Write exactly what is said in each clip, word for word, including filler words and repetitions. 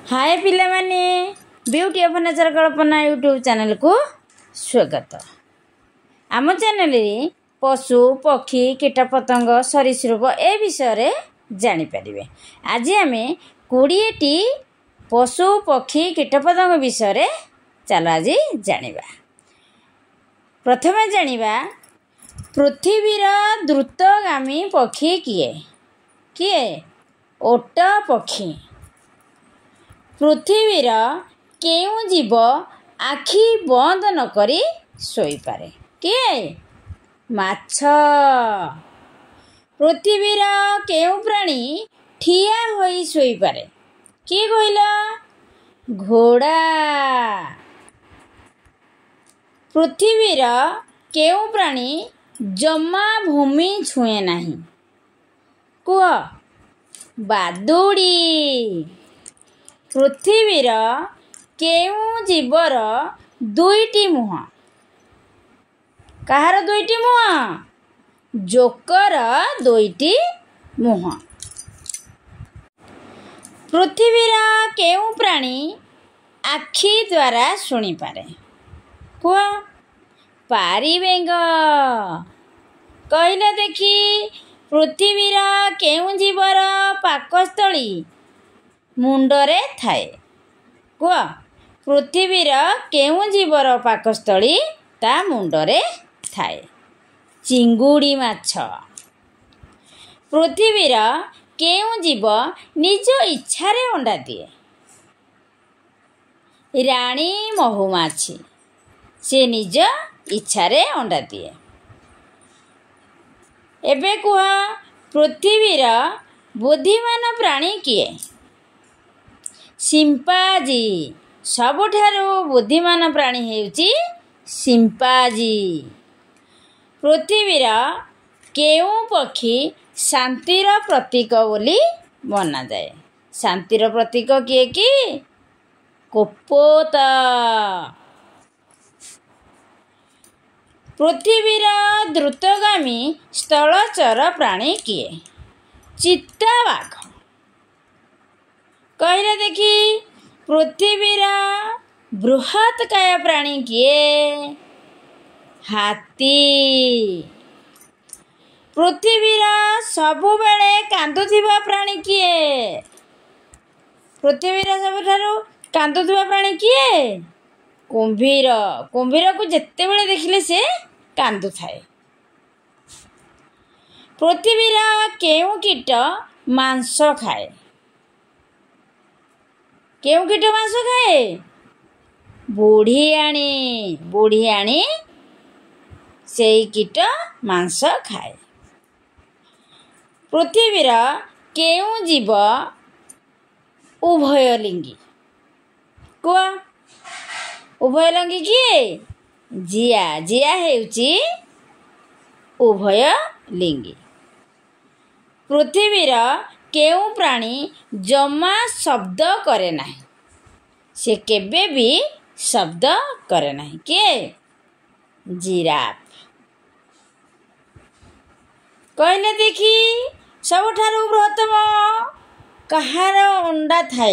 हाय पिला माने beauty of nature Kalpana YouTube channel को स्वागत। आम चैनल रे पशु पक्षी कीटपतंग सरीसृप ए विषय जानी पारिबे। आज आमे कोड़े टी पशु पक्षी कीटपतंग विषय चल आज जानिबा। प्रथमे जानिबा पृथ्वीर द्रुतगामी पक्षी किए किए ओट पक्षी। पृथ्वीर केउ जीव आखि बंद न करी सोई पारे किए माछ। पृथ्वीर केउ प्राणी ठिया होई सोई पारे किए कहला घोड़ा। पृथ्वीर केउ प्राणी जमा भूमि छुए नहीं कुह बादुड़ी। पृथ्वीर केउ जीवर दुईटी मुह कहार दुईटी मुह जोकर दुईटी मुह। पृथ्वीर केउ प्राणी आखि द्वारा शुणी पारे कुह पारिबेंग। कहले देखी पृथ्वीर केउ जीवर पाकस्थली मुंडरे थाए कुह पृथ्वीर केउ जीवर पाकस्थली ता मुंडरे थाए चिंगुड़ी माछ। पृथ्वीर केउ जीव निज इच्छारे अंडा दिए रानी महुमाछी से निज इच्छारे अंडा दिए। एबे कुह पृथ्वीर बुद्धिमान प्राणी किए सिंपाजी। सबुठारु बुद्धिमान प्राणी हेउची सिंपाजी। पृथ्वीर केउ पक्षी शांतिर प्रतीक बोली मना जाए। शांतिर प्रतीक किए कि कोपोत। पृथ्वीर द्रुतगामी स्थलचर प्राणी किए चित्ताबाघ। कहले देखी पृथ्वीर बृहत्काय प्राणी किए हाथी। पृथ्वीर सबुबेले कांदुथिबा प्राणी किए पृथ्वीर सबुठारु कांदुथिबा प्राणी किए कुंभीर। कुंभीर को जेते बेले देखिले से कांदु थाए। पृथ्वीर केउ कीट मांस खाए केउ कीट मांस खाए बुढ़ियाणी। बुढ़ियाणी से कीट मांस खाए। पृथ्वीर केउ जीव उभयलिंगी कुआ उभयलिंगी किए जिया। जिया हेउची उभयलिंगी। पृथ्वीर केउ प्राणी जमा शब्द करे नहीं से केबे भी शब्द करे नहीं किए जिराफ। कहले देखी सबुठारु बृहत्तम कहार अंडा थाए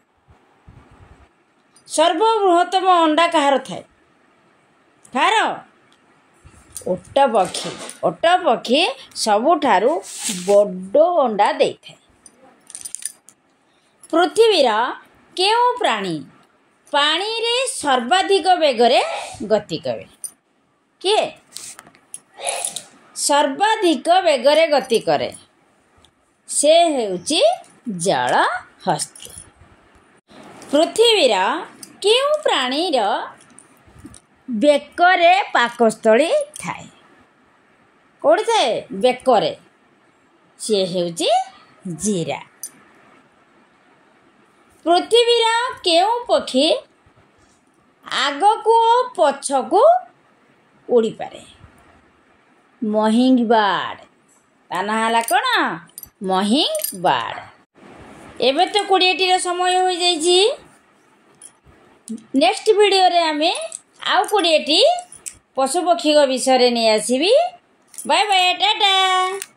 सर्वबृहत्तम अंडा कहार थाए कहार ओट पक्षी। ओट पक्षी सबुठारु बड्डो अंडा दे थाए। पृथ्वीर केउ प्राणी पानी रे सर्वाधिक बेगरे गति करे किए सर्वाधिक बेगरे गति करे से हेउची जलहस्ती। पृथ्वीर केउ प्राणीर बेकरे पाकस्थली थाए कोड़ी थाए बेकरे से हेउची जीरा। पृथ्वीर केउ पक्षी आगकू पछकू उड़ी पारे महींग बार्ड ता ना हला कोन महींग बार्ड। एबे तो कोड़े समय हो जाइछि। नेक्स्ट वीडियो रे आमे आउ कोड़े पशु पक्षी विषय नहीं आसबि। Bye bye Tata.